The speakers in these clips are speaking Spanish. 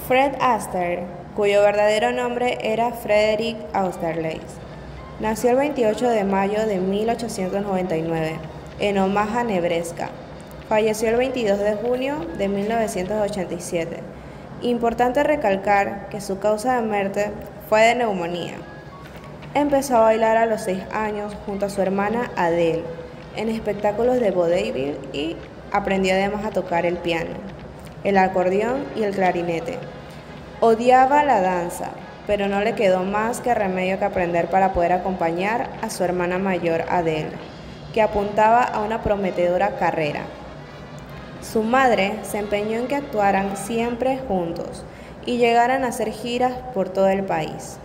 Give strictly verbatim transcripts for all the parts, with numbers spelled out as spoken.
Fred Astaire, cuyo verdadero nombre era Frederick Austerlitz, nació el veintiocho de mayo de mil ochocientos noventa y nueve en Omaha, Nebraska. Falleció el veintidós de junio de mil novecientos ochenta y siete. Importante recalcar que su causa de muerte fue de neumonía. Empezó a bailar a los seis años junto a su hermana Adele en espectáculos de vodevil y aprendió además a tocar el piano, el acordeón y el clarinete. Odiaba la danza, pero no le quedó más que remedio que aprender para poder acompañar a su hermana mayor Adele, que apuntaba a una prometedora carrera. Su madre se empeñó en que actuaran siempre juntos y llegaran a hacer giras por todo el país.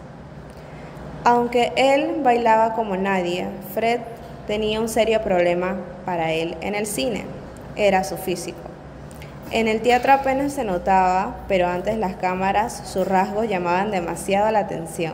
Aunque él bailaba como nadie, Fred tenía un serio problema para él en el cine: era su físico. En el teatro apenas se notaba, pero antes las cámaras sus rasgos llamaban demasiado la atención.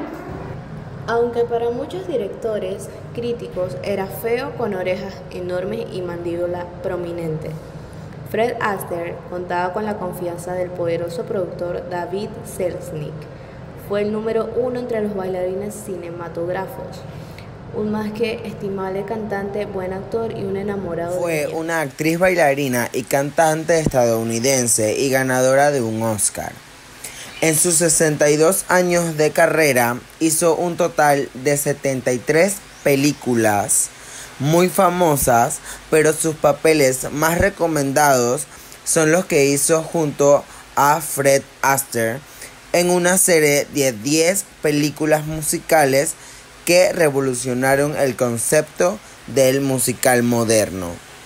Aunque para muchos directores críticos era feo con orejas enormes y mandíbula prominente, Fred Astaire contaba con la confianza del poderoso productor David Selznick. Fue el número uno entre los bailarines cinematógrafos, un más que estimable cantante, buen actor y un enamorado. Fue una actriz, bailarina y cantante estadounidense y ganadora de un Oscar. En sus sesenta y dos años de carrera hizo un total de setenta y tres películas muy famosas, pero sus papeles más recomendados son los que hizo junto a Fred Astaire en una serie de diez películas musicales que revolucionaron el concepto del musical moderno.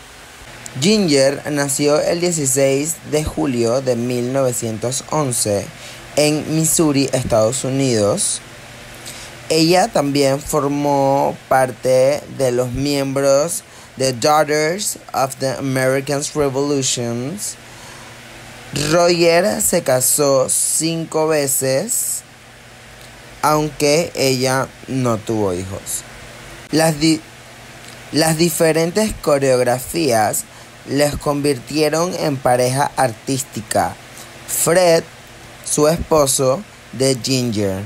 Ginger nació el dieciséis de julio de mil novecientos once en Missouri, Estados Unidos. Ella también formó parte de los miembros de Daughters of the American Revolution. Roger se casó cinco veces, aunque ella no tuvo hijos. Las, di- las diferentes coreografías les convirtieron en pareja artística. Fred, su esposo, de Ginger,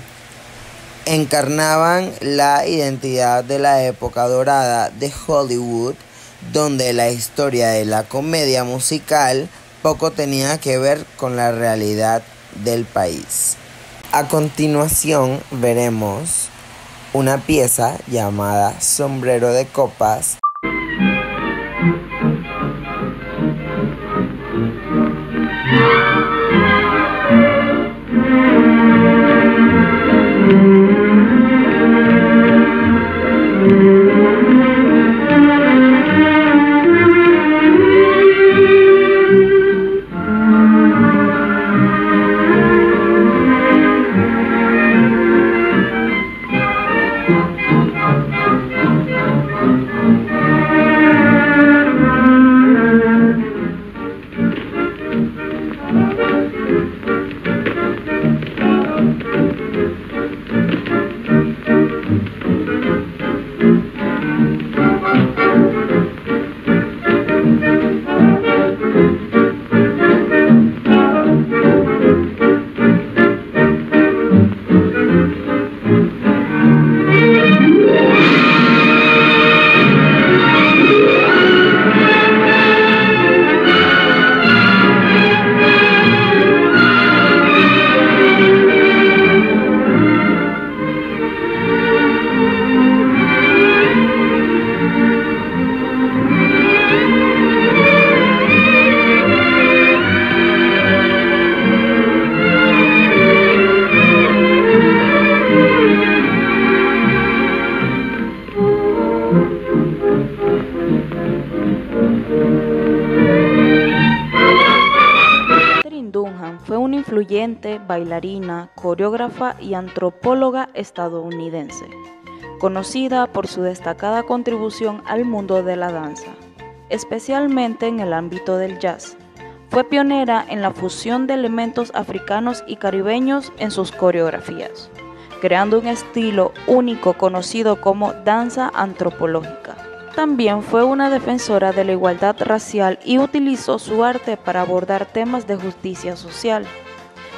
encarnaban la identidad de la época dorada de Hollywood, donde la historia de la comedia musical poco tenía que ver con la realidad del país. A continuación veremos una pieza llamada Sombrero de Copas. Fue una influyente bailarina, coreógrafa y antropóloga estadounidense, conocida por su destacada contribución al mundo de la danza, especialmente en el ámbito del jazz. Fue pionera en la fusión de elementos africanos y caribeños en sus coreografías, creando un estilo único conocido como danza antropológica. También fue una defensora de la igualdad racial y utilizó su arte para abordar temas de justicia social.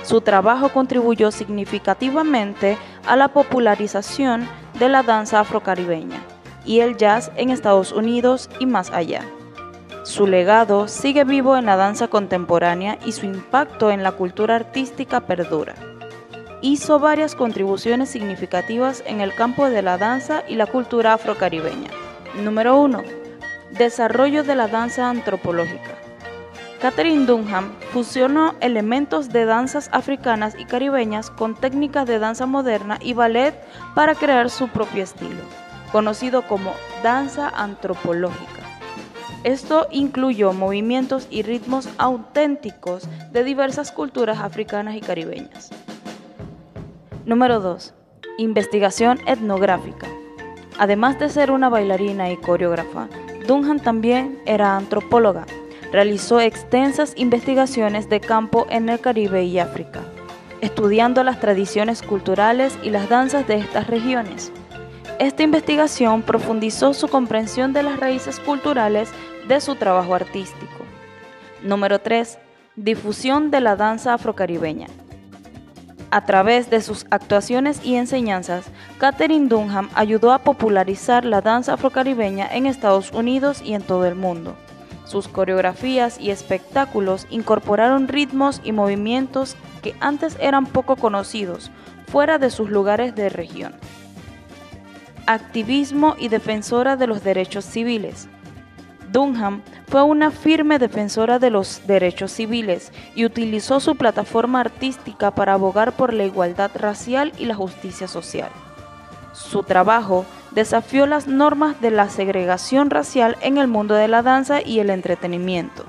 Su trabajo contribuyó significativamente a la popularización de la danza afrocaribeña y el jazz en Estados Unidos y más allá. Su legado sigue vivo en la danza contemporánea y su impacto en la cultura artística perdura. Hizo varias contribuciones significativas en el campo de la danza y la cultura afrocaribeña. Número uno. Desarrollo de la danza antropológica. Katherine Dunham fusionó elementos de danzas africanas y caribeñas con técnicas de danza moderna y ballet para crear su propio estilo, conocido como danza antropológica. Esto incluyó movimientos y ritmos auténticos de diversas culturas africanas y caribeñas. Número dos. Investigación etnográfica. Además de ser una bailarina y coreógrafa, Dunham también era antropóloga. Realizó extensas investigaciones de campo en el Caribe y África, estudiando las tradiciones culturales y las danzas de estas regiones. Esta investigación profundizó su comprensión de las raíces culturales de su trabajo artístico. Número tres. Difusión de la danza afrocaribeña. A través de sus actuaciones y enseñanzas, Katherine Dunham ayudó a popularizar la danza afrocaribeña en Estados Unidos y en todo el mundo. Sus coreografías y espectáculos incorporaron ritmos y movimientos que antes eran poco conocidos fuera de sus lugares de región. Activismo y defensora de los derechos civiles. Dunham fue una firme defensora de los derechos civiles y utilizó su plataforma artística para abogar por la igualdad racial y la justicia social. Su trabajo desafió las normas de la segregación racial en el mundo de la danza y el entretenimiento.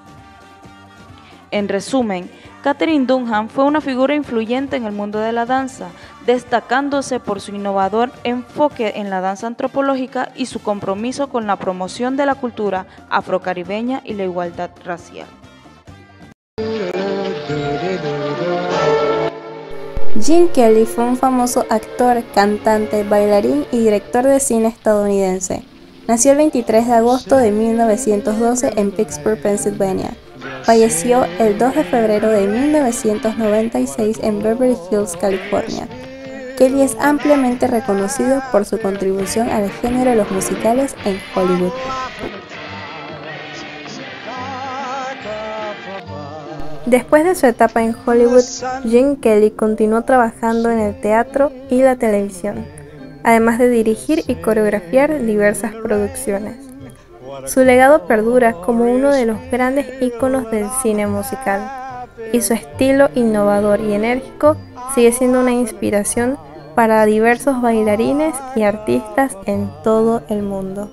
En resumen, Katherine Dunham fue una figura influyente en el mundo de la danza, destacándose por su innovador enfoque en la danza antropológica y su compromiso con la promoción de la cultura afrocaribeña y la igualdad racial. Gene Kelly fue un famoso actor, cantante, bailarín y director de cine estadounidense. Nació el veintitrés de agosto de mil novecientos doce en Pittsburgh, Pensilvania. Falleció el dos de febrero de mil novecientos noventa y seis en Beverly Hills, California. Kelly es ampliamente reconocido por su contribución al género de los musicales en Hollywood. Después de su etapa en Hollywood, Gene Kelly continuó trabajando en el teatro y la televisión, además de dirigir y coreografiar diversas producciones. Su legado perdura como uno de los grandes íconos del cine musical, y su estilo innovador y enérgico sigue siendo una inspiración para diversos bailarines y artistas en todo el mundo.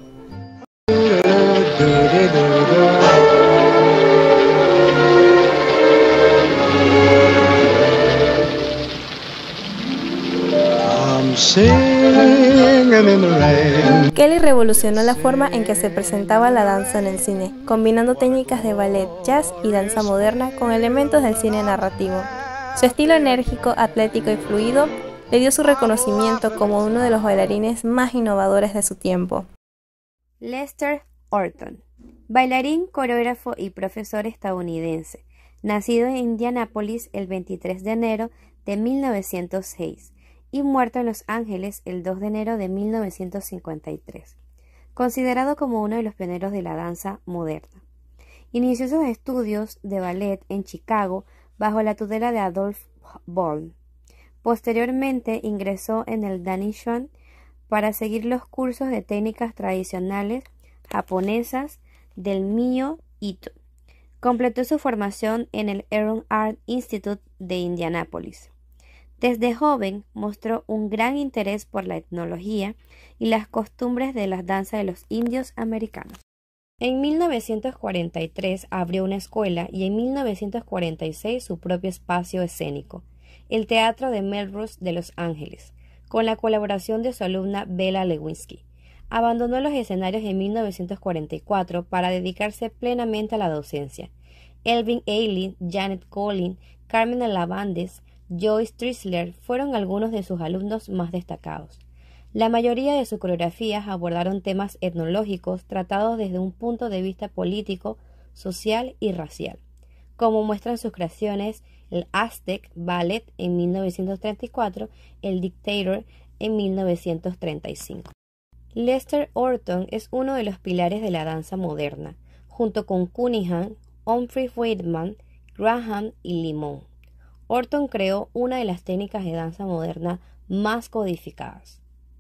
Kelly revolucionó la forma en que se presentaba la danza en el cine, combinando técnicas de ballet, jazz y danza moderna con elementos del cine narrativo. Su estilo enérgico, atlético y fluido le dio su reconocimiento como uno de los bailarines más innovadores de su tiempo. Lester Orton, bailarín, coreógrafo y profesor estadounidense, nacido en Indianápolis el veintitrés de enero de mil novecientos seis. Y muerto en Los Ángeles el dos de enero de mil novecientos cincuenta y tres, considerado como uno de los pioneros de la danza moderna. Inició sus estudios de ballet en Chicago bajo la tutela de Adolph Born. Posteriormente ingresó en el Danishan para seguir los cursos de técnicas tradicionales japonesas del Myo Ito. Completó su formación en el Heron Art Institute de Indianápolis. Desde joven mostró un gran interés por la etnología y las costumbres de las danzas de los indios americanos. En mil novecientos cuarenta y tres abrió una escuela y en mil novecientos cuarenta y seis su propio espacio escénico, el Teatro de Melrose de Los Ángeles, con la colaboración de su alumna Bella Lewinsky. Abandonó los escenarios en mil novecientos cuarenta y cuatro para dedicarse plenamente a la docencia. Elvin Ailey, Janet Collin, Carmen Alavandes, Joyce Trisler fueron algunos de sus alumnos más destacados. La mayoría de sus coreografías abordaron temas etnológicos tratados desde un punto de vista político, social y racial, como muestran sus creaciones el Aztec Ballet en mil novecientos treinta y cuatro, el Dictator en mil novecientos treinta y cinco. Lester Orton es uno de los pilares de la danza moderna, junto con Cunningham, Humphrey Weidman, Graham y Limón. Orton creó una de las técnicas de danza moderna más codificadas.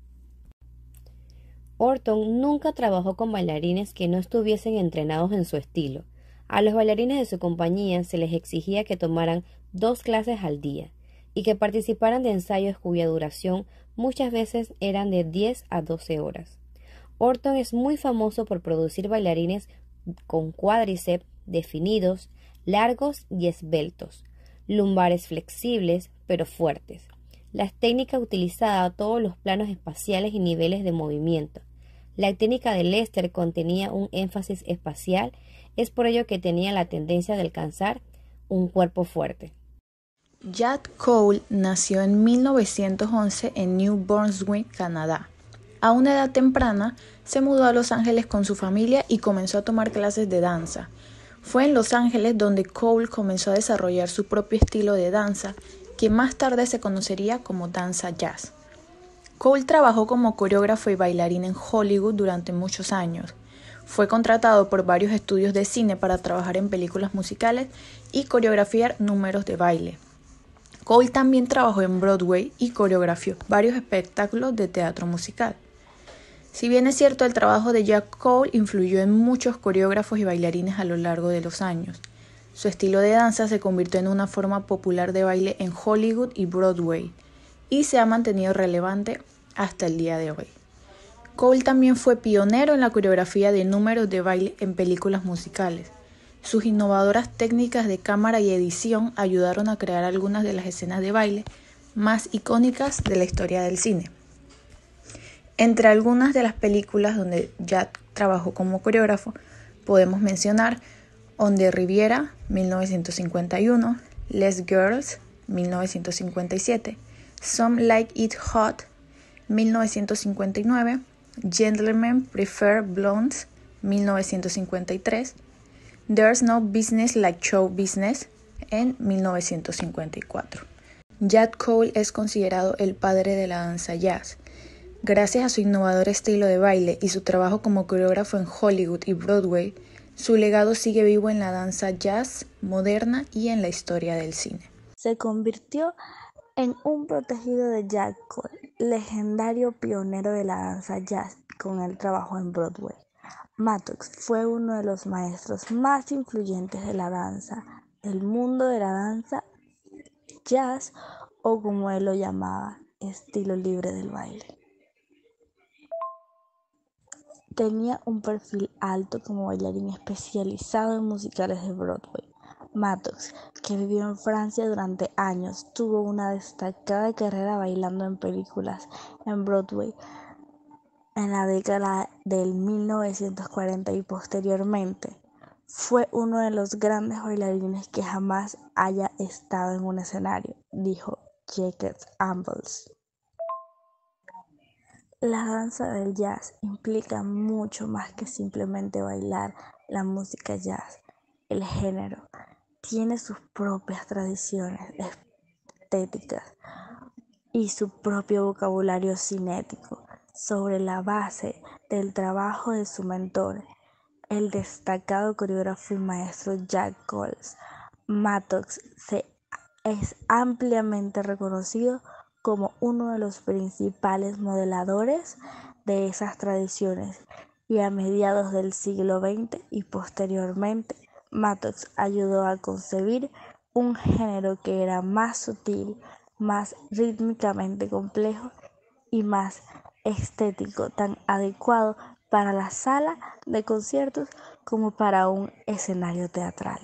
Orton nunca trabajó con bailarines que no estuviesen entrenados en su estilo. A los bailarines de su compañía se les exigía que tomaran dos clases al día y que participaran de ensayos cuya duración muchas veces eran de diez a doce horas. Orton es muy famoso por producir bailarines con cuádriceps definidos, largos y esbeltos, lumbares flexibles pero fuertes. La técnica utilizaba todos los planos espaciales y niveles de movimiento. La técnica de Lester contenía un énfasis espacial, es por ello que tenía la tendencia de alcanzar un cuerpo fuerte. Jad Cole nació en mil novecientos once en New Brunswick, Canadá. A una edad temprana, se mudó a Los Ángeles con su familia y comenzó a tomar clases de danza. Fue en Los Ángeles donde Cole comenzó a desarrollar su propio estilo de danza, que más tarde se conocería como danza jazz. Cole trabajó como coreógrafo y bailarín en Hollywood durante muchos años. Fue contratado por varios estudios de cine para trabajar en películas musicales y coreografiar números de baile. Cole también trabajó en Broadway y coreografió varios espectáculos de teatro musical. Si bien es cierto, el trabajo de Jad Cole influyó en muchos coreógrafos y bailarines a lo largo de los años. Su estilo de danza se convirtió en una forma popular de baile en Hollywood y Broadway y se ha mantenido relevante hasta el día de hoy. Cole también fue pionero en la coreografía de números de baile en películas musicales. Sus innovadoras técnicas de cámara y edición ayudaron a crear algunas de las escenas de baile más icónicas de la historia del cine. Entre algunas de las películas donde Jad trabajó como coreógrafo, podemos mencionar On the Riviera, mil novecientos cincuenta y uno, Les Girls, mil novecientos cincuenta y siete, Some Like It Hot, mil novecientos cincuenta y nueve, Gentlemen Prefer Blondes, mil novecientos cincuenta y tres, There's No Business Like Show Business, en mil novecientos cincuenta y cuatro. Jad Cole es considerado el padre de la danza jazz. Gracias a su innovador estilo de baile y su trabajo como coreógrafo en Hollywood y Broadway, su legado sigue vivo en la danza jazz moderna y en la historia del cine. Se convirtió en un protegido de Jad Cole, legendario pionero de la danza jazz con el trabajo en Broadway. Mattox fue uno de los maestros más influyentes de la danza, del mundo de la danza jazz o como él lo llamaba, estilo libre del baile. Tenía un perfil alto como bailarín especializado en musicales de Broadway. Mattox, que vivió en Francia durante años, tuvo una destacada carrera bailando en películas en Broadway en la década del mil novecientos cuarenta y posteriormente. Fue uno de los grandes bailarines que jamás haya estado en un escenario, dijo Jacob Ambles. La danza del jazz implica mucho más que simplemente bailar la música jazz. El género tiene sus propias tradiciones estéticas y su propio vocabulario cinético. Sobre la base del trabajo de su mentor, el destacado coreógrafo y maestro Jad Cole, Mattox se es ampliamente reconocido como uno de los principales modeladores de esas tradiciones, y a mediados del siglo veinte y posteriormente, Mattox ayudó a concebir un género que era más sutil, más rítmicamente complejo y más estético, tan adecuado para la sala de conciertos como para un escenario teatral.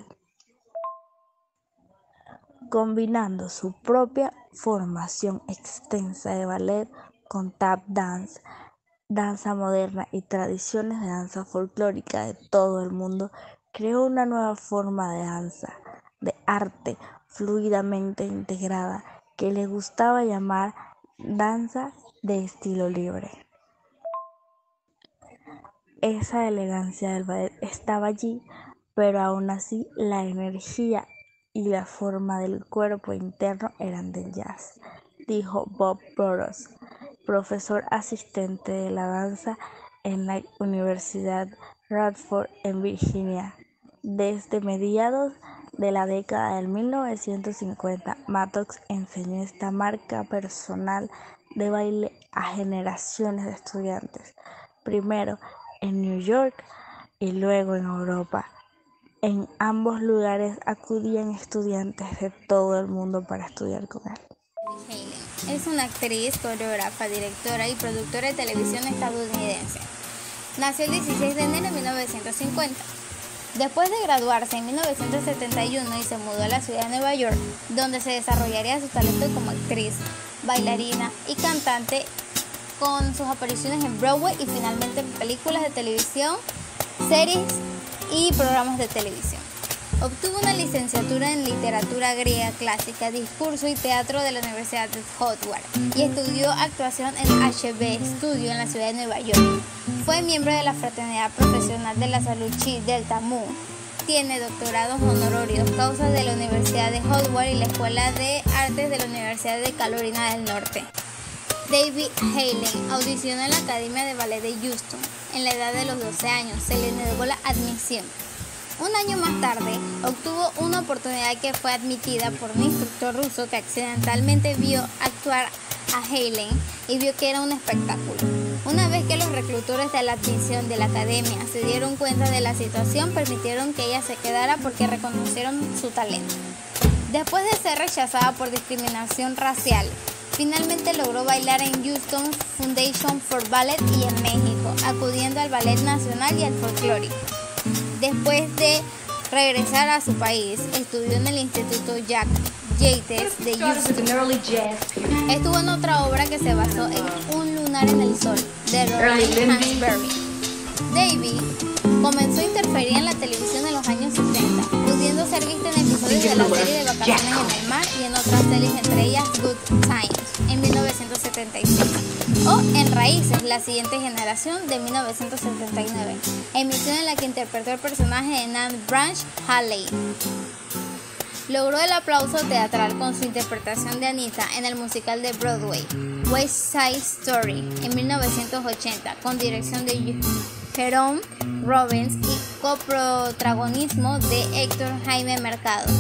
Combinando su propia formación extensa de ballet con tap dance, danza moderna y tradiciones de danza folclórica de todo el mundo, creó una nueva forma de danza, de arte fluidamente integrada, que le gustaba llamar danza de estilo libre. Esa elegancia del ballet estaba allí, pero aún así la energía y la forma del cuerpo interno eran del jazz, dijo Bob Burrows, profesor asistente de la danza en la Universidad Radford en Virginia. Desde mediados de la década de mil novecientos cincuenta, Mattox enseñó esta marca personal de baile a generaciones de estudiantes, primero en New York y luego en Europa. En ambos lugares acudían estudiantes de todo el mundo para estudiar con él. Halen es una actriz, coreógrafa, directora y productora de televisión estadounidense. Nació el dieciséis de enero de mil novecientos cincuenta. Después de graduarse en mil novecientos setenta y uno y se mudó a la ciudad de Nueva York, donde se desarrollaría su talento como actriz, bailarina y cantante, con sus apariciones en Broadway y finalmente en películas de televisión, series y programas de televisión. Obtuvo una licenciatura en literatura griega clásica, discurso y teatro de la Universidad de Howard y estudió actuación en H B Studio en la ciudad de Nueva York. Fue miembro de la Fraternidad Profesional de la Salud Chi Delta Mu. Tiene doctorados honorarios causa de la Universidad de Howard y la Escuela de Artes de la Universidad de Carolina del Norte. David Halen audicionó en la Academia de Ballet de Houston. En la edad de los doce años se le negó la admisión. Un año más tarde, obtuvo una oportunidad que fue admitida por un instructor ruso que accidentalmente vio actuar a Halen y vio que era un espectáculo. Una vez que los reclutadores de la admisión de la academia se dieron cuenta de la situación, permitieron que ella se quedara porque reconocieron su talento. Después de ser rechazada por discriminación racial, finalmente logró bailar en Houston Foundation for Ballet y en México, acudiendo al Ballet Nacional y al Folclórico. Después de regresar a su país, estudió en el Instituto Jack Yates de Houston. Estuvo en otra obra que se basó en Un lunar en el sol, de Lorraine Hansberry. David comenzó a interferir en la televisión en los años setenta, pudiendo ser vista en episodios de la serie de Vacaciones en el Mar y en otras series, entre ellas Good Times, en mil novecientos setenta y seis, o En Raíces, la siguiente generación, de mil novecientos setenta y nueve, emisión en la que interpretó el personaje de Nan Branch Halley. Logró el aplauso teatral con su interpretación de Anita en el musical de Broadway, West Side Story, en mil novecientos ochenta, con dirección de Jerome Robbins y coprotagonismo de Héctor Jaime Mercado,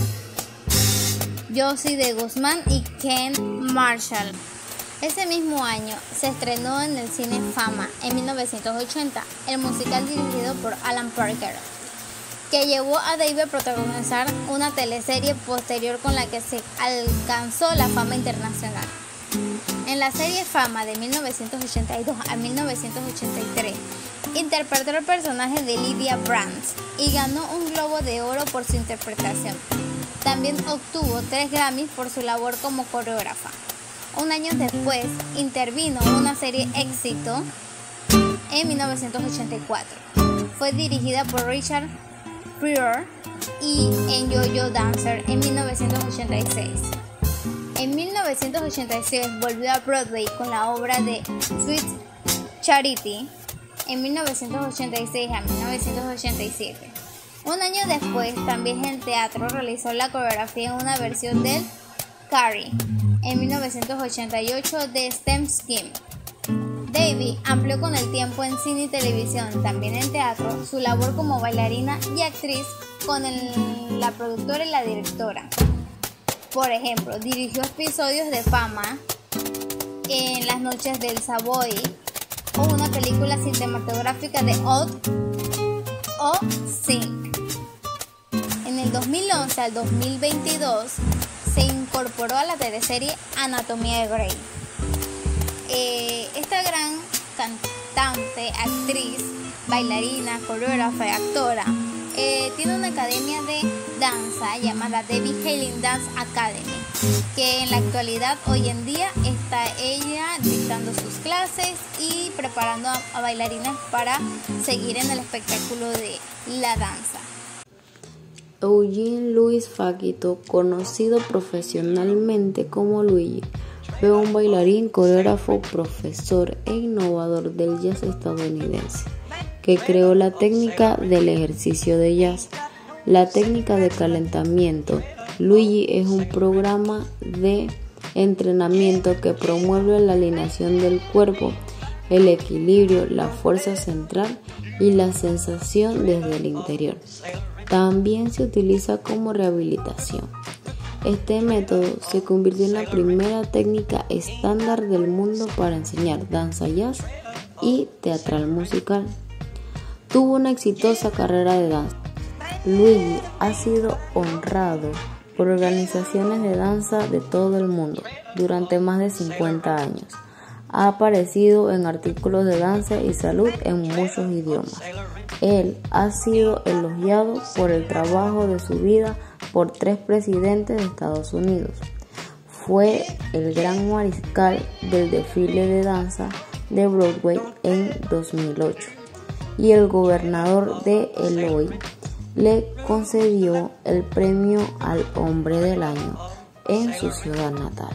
Josie de Guzmán y Ken Marshall. Ese mismo año se estrenó en el cine Fama, en mil novecientos ochenta, el musical dirigido por Alan Parker, que llevó a David a protagonizar una teleserie posterior con la que se alcanzó la fama internacional. En la serie Fama de mil novecientos ochenta y dos a mil novecientos ochenta y tres, interpretó el personaje de Lydia Brandt y ganó un Globo de Oro por su interpretación. También obtuvo tres Grammys por su labor como coreógrafa. Un año después, intervino en una serie éxito en mil novecientos ochenta y cuatro. Fue dirigida por Richard Pryor y en Yo-Yo Dancer en mil novecientos ochenta y seis. En mil novecientos ochenta y seis volvió a Broadway con la obra de Sweet Charity en mil novecientos ochenta y seis a mil novecientos ochenta y siete. Un año después, también en teatro, realizó la coreografía en una versión del Carrie en mil novecientos ochenta y ocho de STEM Scheme. David amplió con el tiempo en cine y televisión, también en teatro, su labor como bailarina y actriz con el, la productora y la directora. Por ejemplo, dirigió episodios de Fama en Las noches del Savoy o una película cinematográfica de Odd o Sing. En el dos mil once al dos mil veintidós se incorporó a la teleserie Anatomía de Grey. Eh, esta gran cantante, actriz, bailarina, coreógrafa y actora eh, tiene una academia de danza llamada David Halen Dance Academy, que en la actualidad, hoy en día, está ella dictando sus clases y preparando a, a bailarines para seguir en el espectáculo de la danza. Eugene Louis Faquito, conocido profesionalmente como Luigi, fue un bailarín, coreógrafo, profesor e innovador del jazz estadounidense, que creó la técnica del ejercicio de jazz. La técnica de calentamiento Luigi es un programa de entrenamiento que promueve la alineación del cuerpo, el equilibrio, la fuerza central y la sensación desde el interior. También se utiliza como rehabilitación. Este método se convirtió en la primera técnica estándar del mundo para enseñar danza jazz y teatral musical. Tuvo una exitosa carrera de danza. Luigi ha sido honrado por organizaciones de danza de todo el mundo durante más de cincuenta años. Ha aparecido en artículos de danza y salud en muchos idiomas. Él ha sido elogiado por el trabajo de su vida por tres presidentes de Estados Unidos. Fue el gran mariscal del desfile de danza de Broadway en dos mil ocho y el gobernador de Illinois le concedió el premio al hombre del año en su ciudad natal.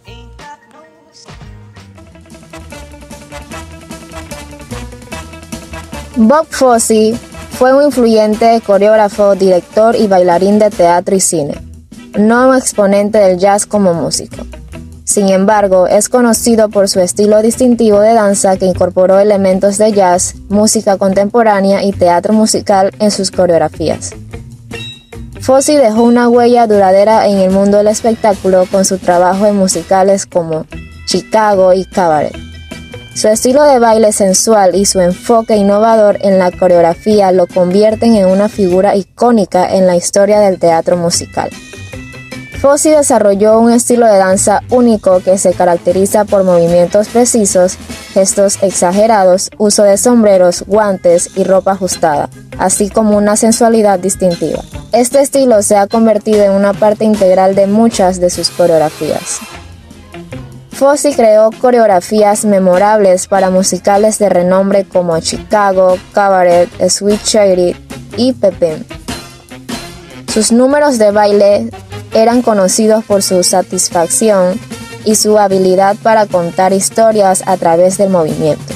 Bob Fosse fue un influyente coreógrafo, director y bailarín de teatro y cine, no un exponente del jazz como músico. Sin embargo, es conocido por su estilo distintivo de danza que incorporó elementos de jazz, música contemporánea y teatro musical en sus coreografías. Fosse dejó una huella duradera en el mundo del espectáculo con su trabajo en musicales como Chicago y Cabaret. Su estilo de baile sensual y su enfoque innovador en la coreografía lo convierten en una figura icónica en la historia del teatro musical. Fosse desarrolló un estilo de danza único que se caracteriza por movimientos precisos, gestos exagerados, uso de sombreros, guantes y ropa ajustada, así como una sensualidad distintiva. Este estilo se ha convertido en una parte integral de muchas de sus coreografías. Fosse creó coreografías memorables para musicales de renombre como Chicago, Cabaret, Sweet Charity y Pepin. Sus números de baile eran conocidos por su satisfacción y su habilidad para contar historias a través del movimiento.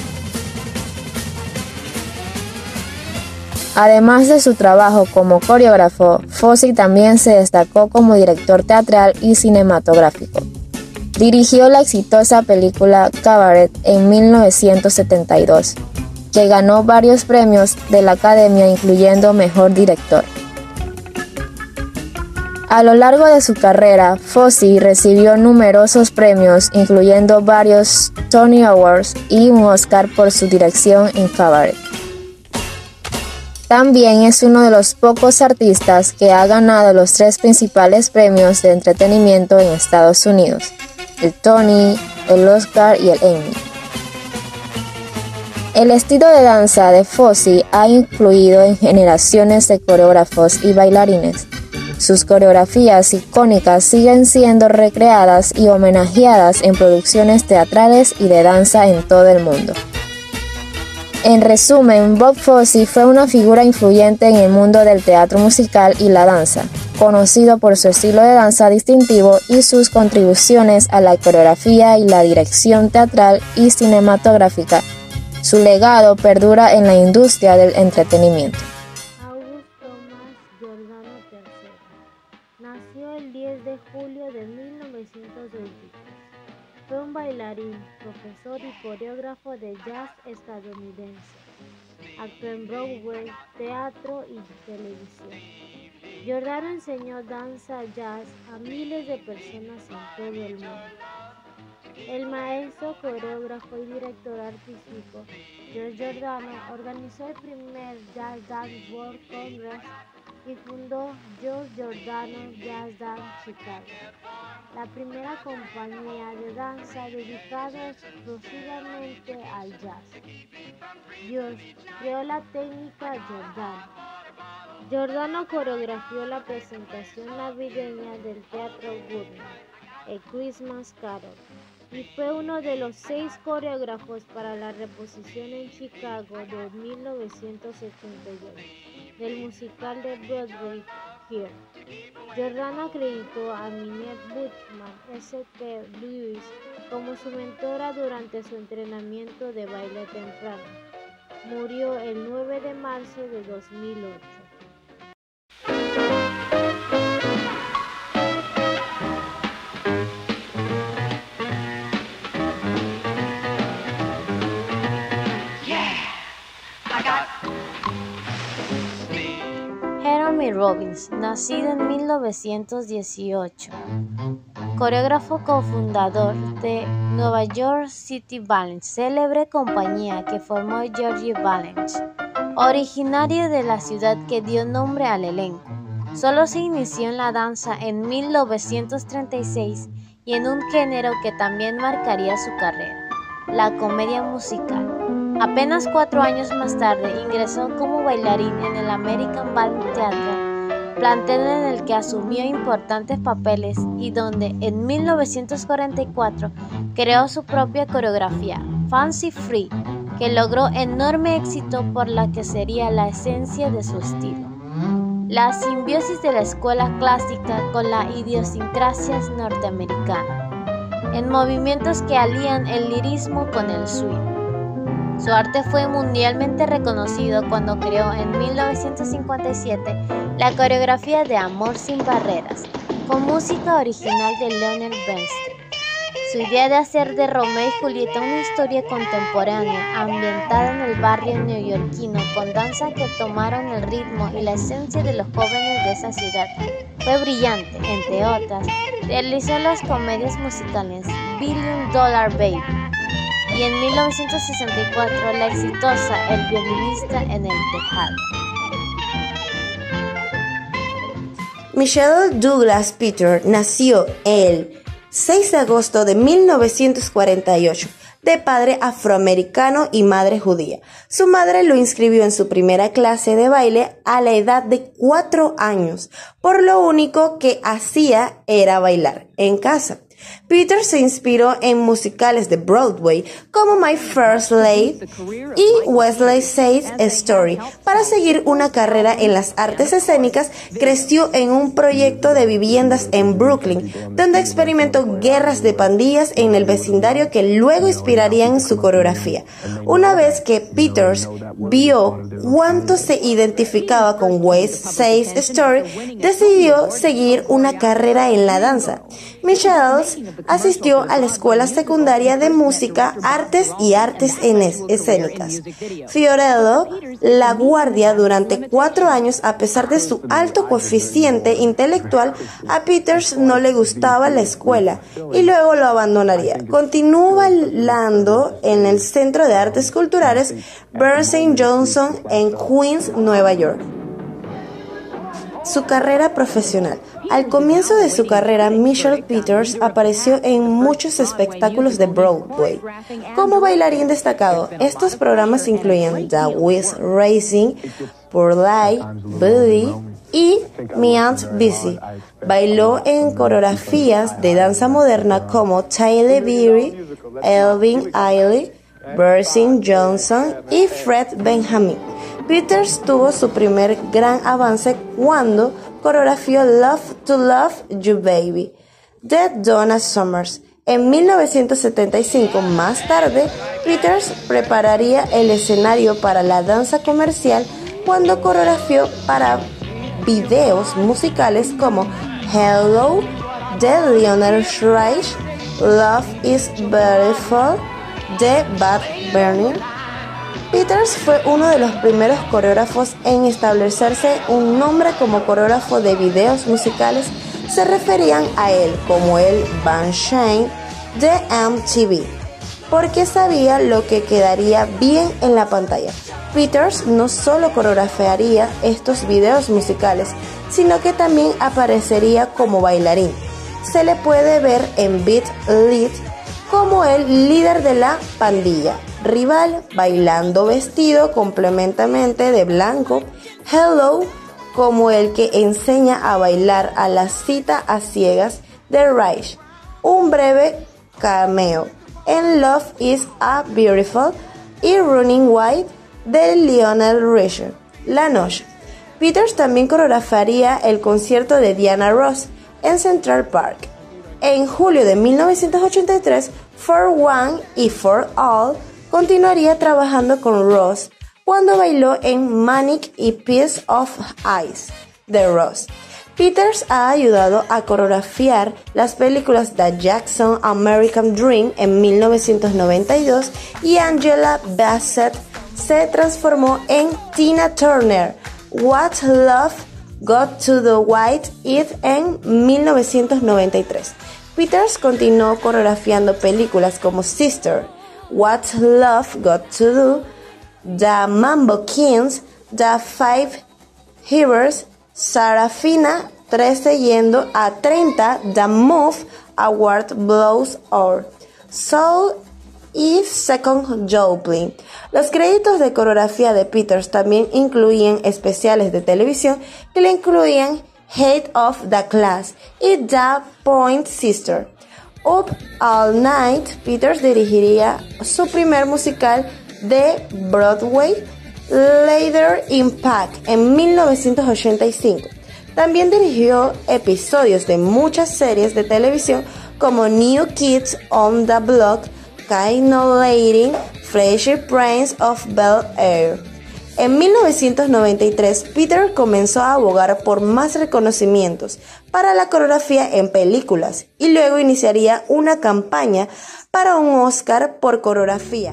Además de su trabajo como coreógrafo, Fosse también se destacó como director teatral y cinematográfico. Dirigió la exitosa película Cabaret en mil novecientos setenta y dos, que ganó varios premios de la Academia, incluyendo Mejor Director. A lo largo de su carrera, Fosse recibió numerosos premios, incluyendo varios Tony Awards y un Oscar por su dirección en Cabaret. También es uno de los pocos artistas que ha ganado los tres principales premios de entretenimiento en Estados Unidos: el Tony, el Oscar y el Emmy. El estilo de danza de Fosse ha influido en generaciones de coreógrafos y bailarines. Sus coreografías icónicas siguen siendo recreadas y homenajeadas en producciones teatrales y de danza en todo el mundo. En resumen, Bob Fosse fue una figura influyente en el mundo del teatro musical y la danza, conocido por su estilo de danza distintivo y sus contribuciones a la coreografía y la dirección teatral y cinematográfica. Su legado perdura en la industria del entretenimiento. Augusto Tomás Giordano tercero nació el diez de julio de mil novecientos veintitrés. Fue un bailarín, profesor y coreógrafo de jazz estadounidense. Actuó en Broadway, teatro y televisión. Giordano enseñó danza jazz a miles de personas en todo el mundo. El maestro, coreógrafo y director artístico Joe Giordano organizó el primer Jazz Dance World Congress y fundó Joe Giordano Jazz Dance Chicago, la primera compañía de danza dedicada exclusivamente al jazz. Joe creó la técnica Giordano. Giordano coreografió la presentación navideña del Teatro Goodman, A Christmas Carol, y fue uno de los seis coreógrafos para la reposición en Chicago de mil novecientos setenta y dos del musical de Broadway Here. Giordano acreditó a Minette Butchman S P Lewis como su mentora durante su entrenamiento de baile temprano. Murió el nueve de marzo de dos mil ocho. Tommy Robbins, nacido en mil novecientos dieciocho, coreógrafo cofundador de Nueva York City Ballet, célebre compañía que formó George Ballet, originario de la ciudad que dio nombre al elenco. Solo se inició en la danza en mil novecientos treinta y seis y en un género que también marcaría su carrera, la comedia musical. Apenas cuatro años más tarde ingresó como bailarín en el American Ballet Theatre, plantel en el que asumió importantes papeles y donde en mil novecientos cuarenta y cuatro creó su propia coreografía, Fancy Free, que logró enorme éxito por la que sería la esencia de su estilo. La simbiosis de la escuela clásica con la idiosincrasia norteamericana, en movimientos que alían el lirismo con el swing. Su arte fue mundialmente reconocido cuando creó en mil novecientos cincuenta y siete la coreografía de Amor sin barreras, con música original de Leonard Bernstein. Su idea de hacer de Romeo y Julieta una historia contemporánea ambientada en el barrio neoyorquino con danza que tomaron el ritmo y la esencia de los jóvenes de esa ciudad fue brillante. Entre otras, realizó las comedias musicales Billion Dollar Baby y en mil novecientos sesenta y cuatro la exitosa El violinista en el tejado. Michelle Douglas Peter nació el seis de agosto de mil novecientos cuarenta y ocho, de padre afroamericano y madre judía. Su madre lo inscribió en su primera clase de baile a la edad de cuatro años, por lo único que hacía era bailar en casa. Peter se inspiró en musicales de Broadway como My First Lady y Wesley Side Story. Para seguir una carrera en las artes escénicas, creció en un proyecto de viviendas en Brooklyn, donde experimentó guerras de pandillas en el vecindario que luego inspirarían su coreografía. Una vez que Peters vio cuánto se identificaba con West Side Story, decidió seguir una carrera en la danza. Michelle asistió a la Escuela Secundaria de Música, Artes y Artes Escénicas Fiorello La Guardia durante cuatro años. A pesar de su alto coeficiente intelectual, a Peters no le gustaba la escuela y luego lo abandonaría. Continuó bailando en el Centro de Artes Culturales Bernstein Johnson en Queens, Nueva York. Su carrera profesional. Al comienzo de su carrera, Michelle Peters apareció en muchos espectáculos de Broadway. Como bailarín destacado, estos programas incluían The Wiz Racing, Poor Light, Buddy y My Aunt Bessie. Bailó en coreografías de danza moderna como Tyler Perry, Elvin Ailey, Bernstein Johnson y Fred Benjamin. Peters tuvo su primer gran avance cuando coreografió Love to Love You Baby de Donna Summers. En mil novecientos setenta y cinco, más tarde, Peters prepararía el escenario para la danza comercial cuando coreografió para videos musicales como Hello de Leonard Reich, Love is Beautiful de Bad Bunny. Peters fue uno de los primeros coreógrafos en establecerse un nombre como coreógrafo de videos musicales. Se referían a él como el Van Shane de M T V, porque sabía lo que quedaría bien en la pantalla. Peters no solo coreografiaría estos videos musicales, sino que también aparecería como bailarín. Se le puede ver en Beat Lit como el líder de la pandilla rival, bailando vestido completamente de blanco. Hello como el que enseña a bailar a la cita a ciegas de Reich. Un breve cameo en Love is a Beautiful y Running Wild de Lionel Richie. La noche. Peters también coreografiaría el concierto de Diana Ross en Central Park. En julio de mil novecientos ochenta y tres, For One y For All continuaría trabajando con Ross cuando bailó en Manic y Piece of Ice de Ross. Peters ha ayudado a coreografiar las películas The Jackson American Dream en mil novecientos noventa y dos y Angela Bassett se transformó en Tina Turner, What Love Got to the White It en mil novecientos noventa y tres. Peters continuó coreografiando películas como Sister, What's Love Got to Do, The Mambo Kings, The Five Heroes, Sarafina, trece yendo a treinta, The Move, Award Blows Or, Soul y Second Joplin. Los créditos de coreografía de Peters también incluían especiales de televisión que le incluían Head of the Class y The Point Sister. Up All Night, Peters dirigiría su primer musical de Broadway, Later Impact, en mil novecientos ochenta y cinco. También dirigió episodios de muchas series de televisión como New Kids on the Block, Kind of Lady, Fresh Prince of Bel-Air. En mil novecientos noventa y tres, Peter comenzó a abogar por más reconocimientos para la coreografía en películas y luego iniciaría una campaña para un Oscar por coreografía.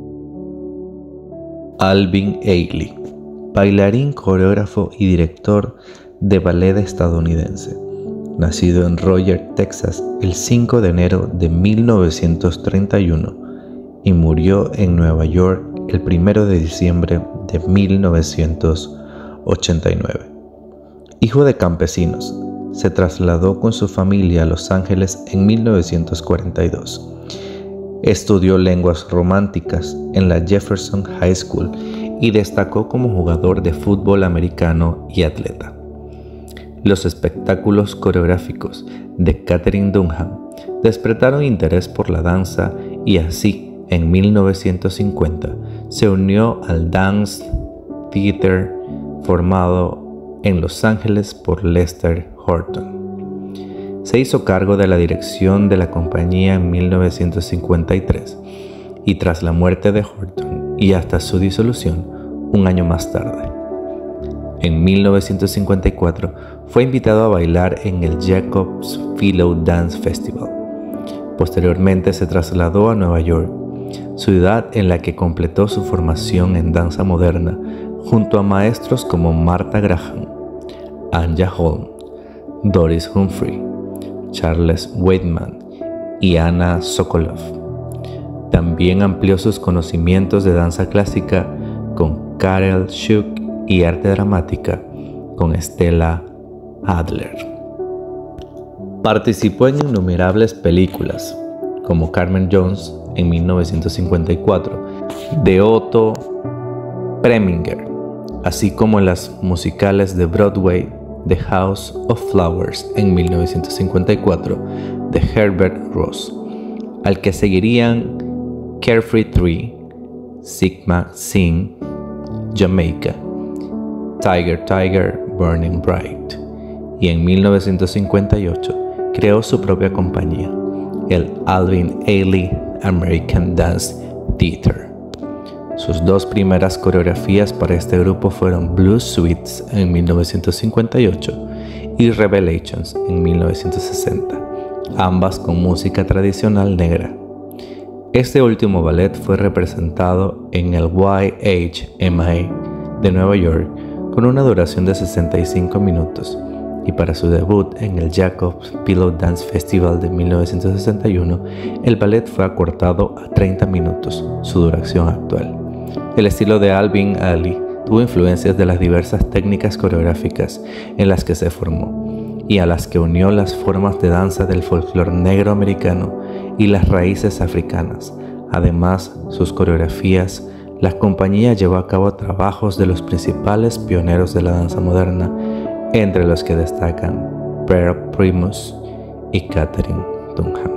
Alvin Ailey, bailarín, coreógrafo y director de ballet estadounidense, nacido en Roger, Texas, el cinco de enero de mil novecientos treinta y uno y murió en Nueva York el primero de diciembre de mil novecientos ochenta y nueve. Hijo de campesinos, se trasladó con su familia a Los Ángeles en mil novecientos cuarenta y dos. Estudió lenguas románticas en la Jefferson High School y destacó como jugador de fútbol americano y atleta. Los espectáculos coreográficos de Katherine Dunham despertaron interés por la danza y así, en mil novecientos cincuenta, se unió al Dance Theater formado en Los Ángeles por Lester Horton. Se hizo cargo de la dirección de la compañía en mil novecientos cincuenta y tres y tras la muerte de Horton y hasta su disolución un año más tarde. En mil novecientos cincuenta y cuatro fue invitado a bailar en el Jacobs Philo Dance Festival. Posteriormente se trasladó a Nueva York, ciudad en la que completó su formación en danza moderna junto a maestros como Martha Graham, Anja Holm, Doris Humphrey, Charles Weidman y Anna Sokolov. También amplió sus conocimientos de danza clásica con Karel Schuck y arte dramática con Stella Adler. Participó en innumerables películas como Carmen Jones en mil novecientos cincuenta y cuatro, de Otto Preminger, así como en las musicales de Broadway The House of Flowers en mil novecientos cincuenta y cuatro de Herbert Ross, al que seguirían Carefree tres, Sigma Sing, Jamaica, Tiger Tiger Burning Bright, y en mil novecientos cincuenta y ocho creó su propia compañía, el Alvin Ailey American Dance Theater. Sus dos primeras coreografías para este grupo fueron Blues Suites en mil novecientos cincuenta y ocho y Revelations en mil novecientos sesenta, ambas con música tradicional negra. Este último ballet fue representado en el Y H M A de Nueva York con una duración de sesenta y cinco minutos, y para su debut en el Jacobs Philo Dance Festival de mil novecientos sesenta y uno, el ballet fue acortado a treinta minutos, su duración actual. El estilo de Alvin Ailey tuvo influencias de las diversas técnicas coreográficas en las que se formó y a las que unió las formas de danza del folclore negro americano y las raíces africanas. Además, sus coreografías, la compañía llevó a cabo trabajos de los principales pioneros de la danza moderna, entre los que destacan Pearl Primus y Katherine Dunham.